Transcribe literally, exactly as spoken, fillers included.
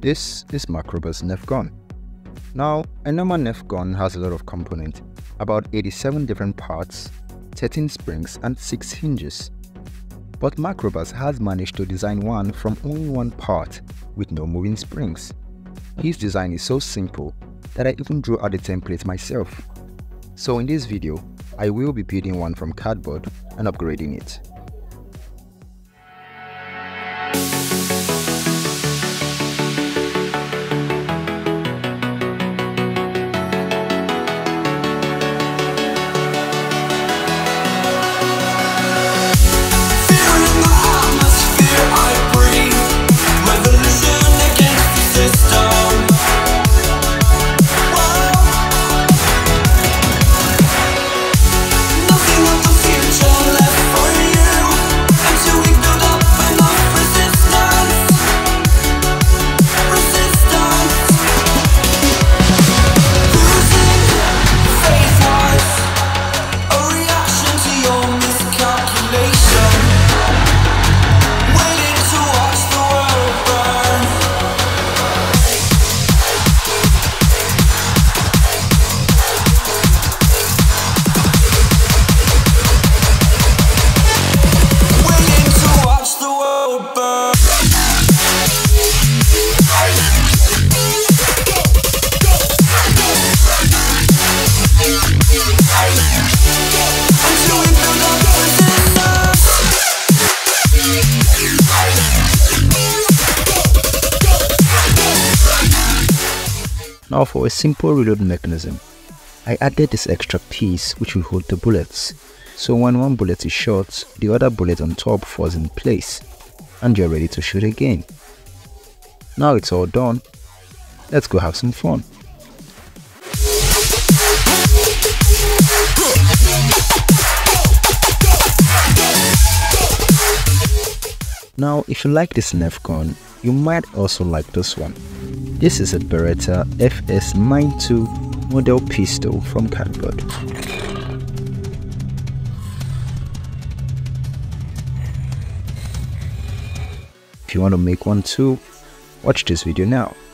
This is Macroba's Nerf gun. Now, a normal Nerf gun has a lot of components, about eighty-seven different parts, thirteen springs and six hinges. But Macrobas has managed to design one from only one part with no moving springs. His design is so simple that I even drew out the template myself. So in this video, I will be building one from cardboard and upgrading it. Now for a simple reload mechanism, I added this extra piece which will hold the bullets, so when one bullet is shot, the other bullet on top falls in place and you're ready to shoot again. Now it's all done, let's go have some fun. Now if you like this Nerf gun, you might also like this one. This is a Beretta F S Mindz two model pistol from cardboard. If you want to make one too, watch this video now.